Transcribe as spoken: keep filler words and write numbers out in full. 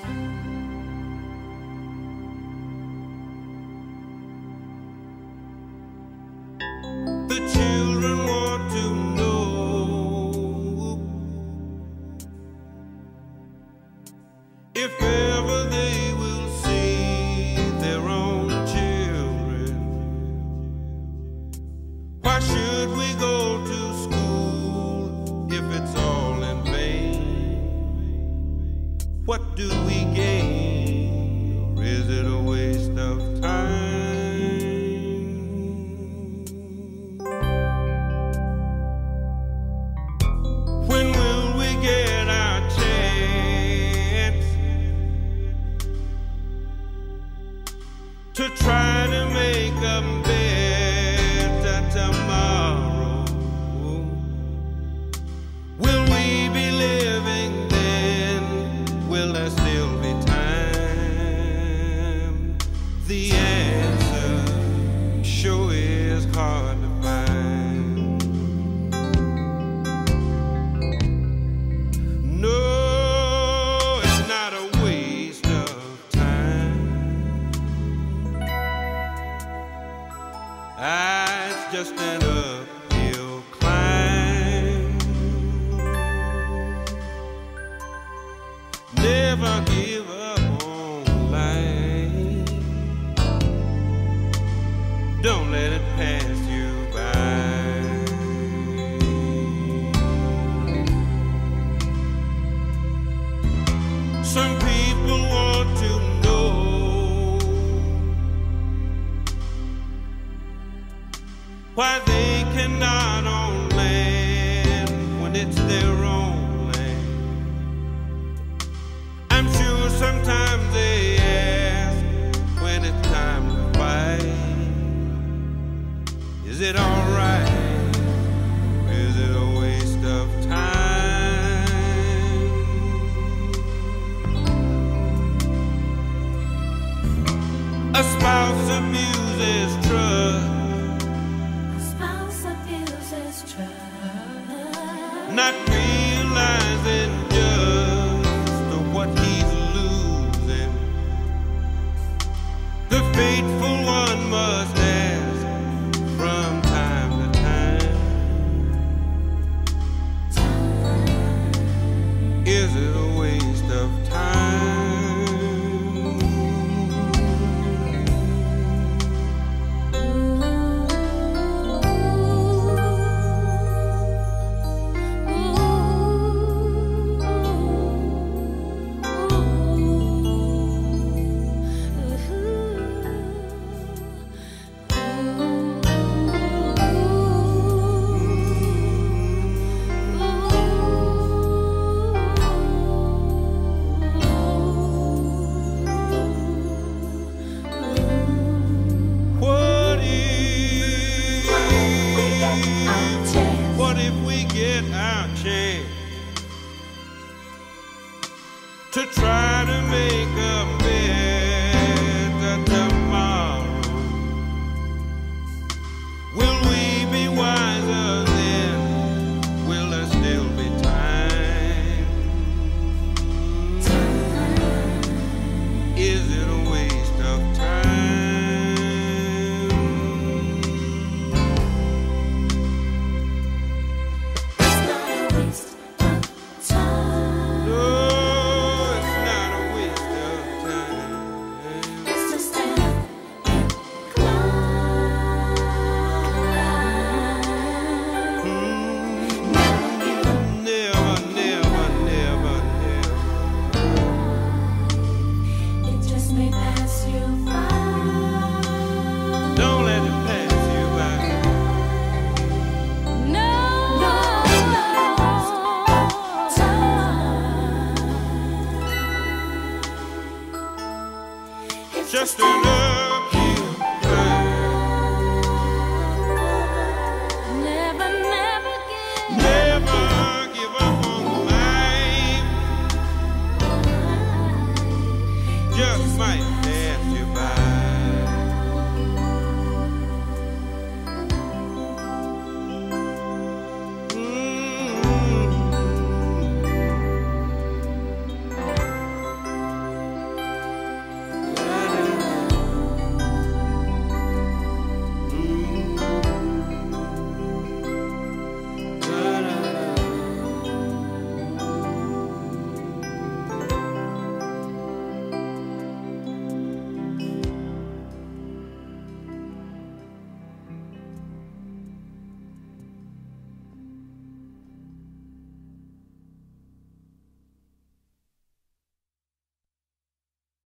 The children want to know if ever they will see their own children. Why should we go to school if it's all in vain? What do we gain, or is it a waste of time? When will we get our chance to try to make a better tomorrow? Will we be living then? Will there still be time? The answer sure is hard to find. No, it's not a waste of time. Ah, it's just an uphill climb. Never give up on life. Don't let it pass you by. Some people want to know why they cannot own land when it's their own land. I'm sure sometimes they ask when it's time to fight, is it all right? Is it a waste of time? A spouse abuses trust, not realizing just what he's losing. The faithful one must ask from time to time, is it a waste of time? What if we get our chance to try to make a better tomorrow? Will we be wiser then? Will there still be time? Is it a waste of time? Just an uphill climb. Never, never give, never give up on life. Just might.